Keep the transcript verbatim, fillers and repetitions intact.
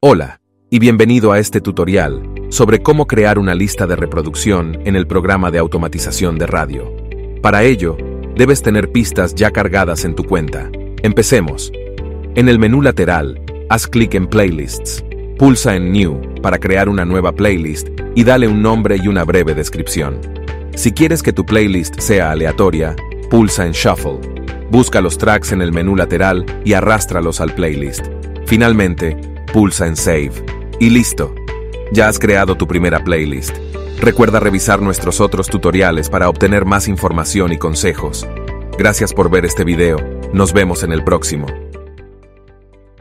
Hola, y bienvenido a este tutorial sobre cómo crear una lista de reproducción en el programa de automatización de radio. Para ello, debes tener pistas ya cargadas en tu cuenta. Empecemos. En el menú lateral, haz clic en Playlists. Pulsa en New para crear una nueva playlist y dale un nombre y una breve descripción. Si quieres que tu playlist sea aleatoria, pulsa en Shuffle. Busca los tracks en el menú lateral y arrástralos al playlist. Finalmente, pulsa en Save. Y listo. Ya has creado tu primera playlist. Recuerda revisar nuestros otros tutoriales para obtener más información y consejos. Gracias por ver este video. Nos vemos en el próximo.